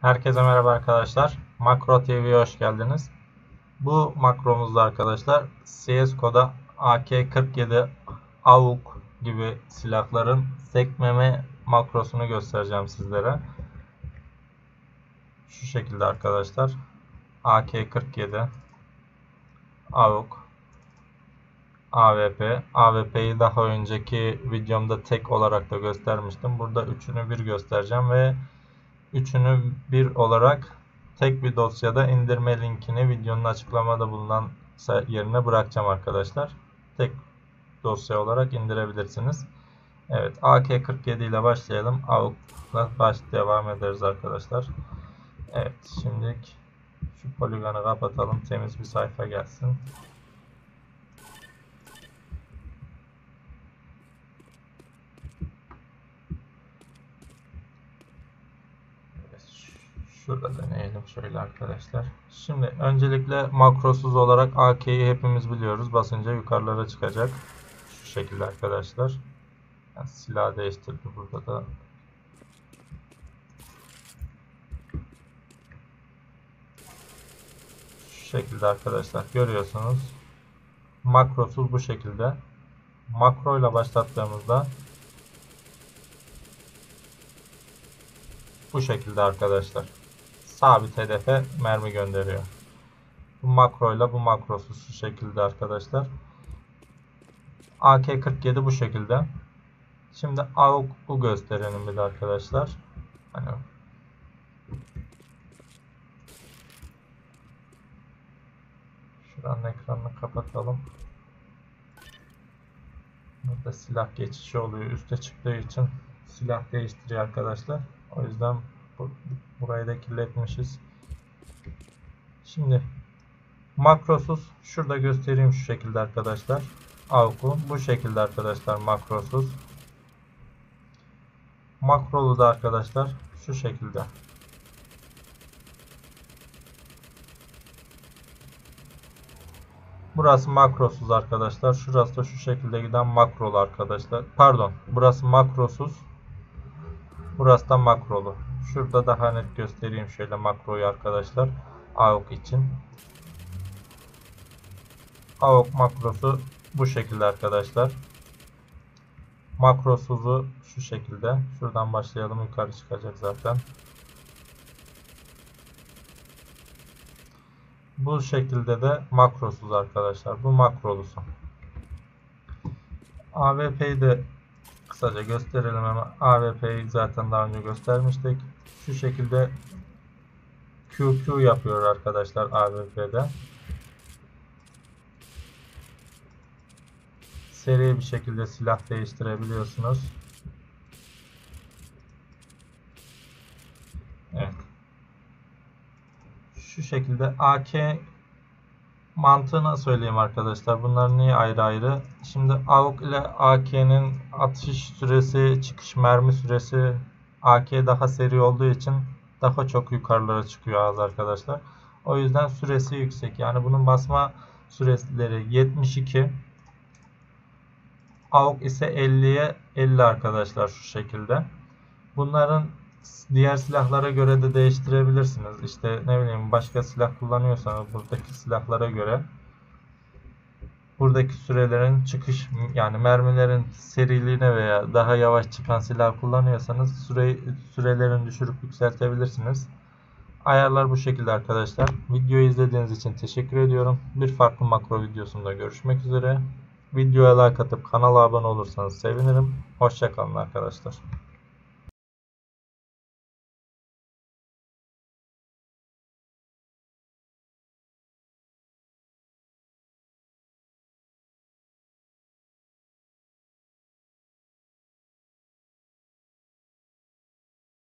Herkese merhaba arkadaşlar. Makro TV'ye hoş geldiniz. Bu makromuzda arkadaşlar CSGO'da AK-47, AUK gibi silahların sekmeme makrosunu göstereceğim sizlere. Şu şekilde arkadaşlar. AK-47, AUK, AWP. AWP'yi daha önceki videomda tek olarak da göstermiştim. Burada üçünü bir göstereceğim ve üçünü bir olarak tek bir dosyada indirme linkini videonun açıklamada bulunan yerine bırakacağım arkadaşlar. Tek dosya olarak indirebilirsiniz. Evet, AK-47 ile başlayalım. AUK'la devam ederiz arkadaşlar. Evet, şimdi şu poligonu kapatalım. Temiz bir sayfa gelsin. Şurada deneyelim şöyle arkadaşlar. Şimdi öncelikle makrosuz olarak AK'yi hepimiz biliyoruz. Basınca yukarılara çıkacak. Şu şekilde arkadaşlar. Yani silah değiştirdi burada da. Şu şekilde arkadaşlar görüyorsunuz. Makrosuz bu şekilde. Makro ile başlattığımızda bu şekilde arkadaşlar. Sabit hedefe mermi gönderiyor. Bu makro ile bu makrosuz şu şekilde arkadaşlar. AK-47 bu şekilde. Şimdi AUK'u gösterelim bir de arkadaşlar. Hani şuranın ekranını kapatalım. Burada silah geçişi oluyor. Üste çıktığı için silah değiştiriyor arkadaşlar. O yüzden burayı da kirletmişiz. Şimdi makrosuz şurada göstereyim şu şekilde arkadaşlar. AUK'u bu şekilde arkadaşlar makrosuz. Makrolu da arkadaşlar şu şekilde. Burası makrosuz arkadaşlar. Şurası da şu şekilde giden makrolu arkadaşlar. Pardon, burası makrosuz. Burası da makrolu. Şurada daha net göstereyim şöyle makroyu arkadaşlar. AUK için. AUK makrosu bu şekilde arkadaşlar. Makrosuzu şu şekilde. Şuradan başlayalım, yukarı çıkacak zaten. Bu şekilde de makrosuz arkadaşlar. Bu makrolusu. AWP'yi de kısaca gösterelim ama AWP'yi zaten daha önce göstermiştik. Şu şekilde QQ yapıyor arkadaşlar AWP'de. Seri bir şekilde silah değiştirebiliyorsunuz. Evet. Şu şekilde AK mantığını söyleyeyim arkadaşlar. Bunlar niye ayrı ayrı? Şimdi AUK ile AK'nin atış süresi, çıkış mermi süresi AK daha seri olduğu için daha çok yukarılara çıkıyor arkadaşlar. O yüzden süresi yüksek. Yani bunun basma süreleri 72. AUK ise 50'ye 50 arkadaşlar şu şekilde. Bunların diğer silahlara göre de değiştirebilirsiniz. İşte ne bileyim başka silah kullanıyorsanız buradaki silahlara göre buradaki sürelerin çıkış yani mermilerin seriliğine veya daha yavaş çıkan silah kullanıyorsanız sürelerini düşürüp yükseltebilirsiniz. Ayarlar bu şekilde arkadaşlar. Videoyu izlediğiniz için teşekkür ediyorum. Bir farklı makro videosunda görüşmek üzere. Videoya like atıp kanala abone olursanız sevinirim. Hoşça kalın arkadaşlar.